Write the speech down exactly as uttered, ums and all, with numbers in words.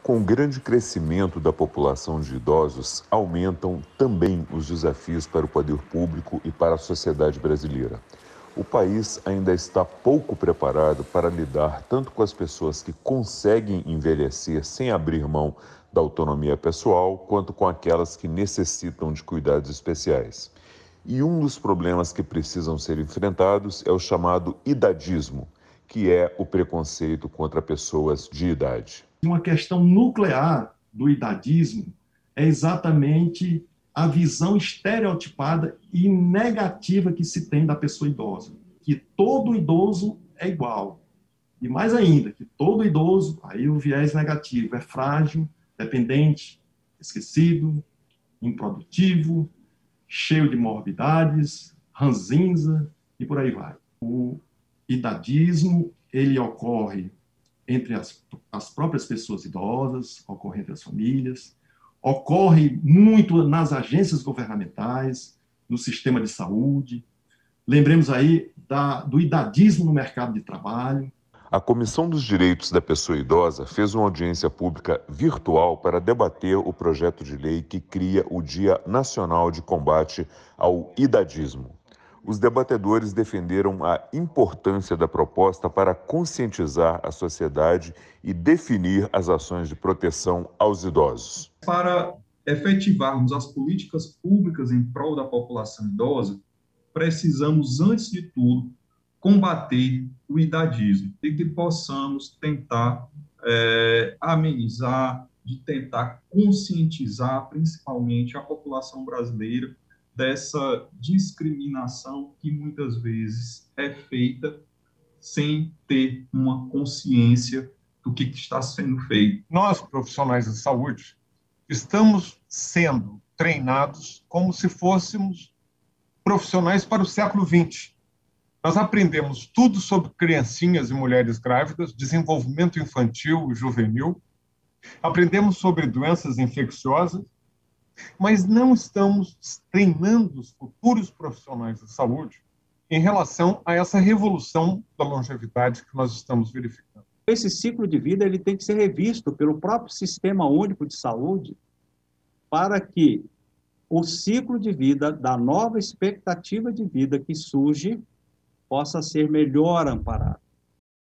Com o grande crescimento da população de idosos, aumentam também os desafios para o poder público e para a sociedade brasileira. O país ainda está pouco preparado para lidar tanto com as pessoas que conseguem envelhecer sem abrir mão da autonomia pessoal, quanto com aquelas que necessitam de cuidados especiais. E um dos problemas que precisam ser enfrentados é o chamado idadismo, que é o preconceito contra pessoas de idade. Uma questão nuclear do idadismo é exatamente a visão estereotipada e negativa que se tem da pessoa idosa, que todo idoso é igual. E mais ainda, que todo idoso, aí o viés negativo, é frágil, dependente, esquecido, improdutivo, cheio de morbidades, ranzinza e por aí vai. O idadismo, ele ocorre entre as, as próprias pessoas idosas, ocorre entre as famílias, ocorre muito nas agências governamentais, no sistema de saúde. Lembremos aí da, do idadismo no mercado de trabalho. A Comissão dos Direitos da Pessoa Idosa fez uma audiência pública virtual para debater o projeto de lei que cria o Dia Nacional de Combate ao Idadismo. Os debatedores defenderam a importância da proposta para conscientizar a sociedade e definir as ações de proteção aos idosos. Para efetivarmos as políticas públicas em prol da população idosa, precisamos, antes de tudo, combater o idadismo e que possamos tentar é, amenizar, de tentar conscientizar, principalmente, a população brasileira dessa discriminação que muitas vezes é feita sem ter uma consciência do que está sendo feito. Nós, profissionais de saúde, estamos sendo treinados como se fôssemos profissionais para o século vinte. Nós aprendemos tudo sobre criancinhas e mulheres grávidas, desenvolvimento infantil e juvenil, aprendemos sobre doenças infecciosas, mas não estamos treinando os futuros profissionais de saúde em relação a essa revolução da longevidade que nós estamos verificando. Esse ciclo de vida ele tem que ser revisto pelo próprio Sistema Único de Saúde para que o ciclo de vida da nova expectativa de vida que surge possa ser melhor amparado.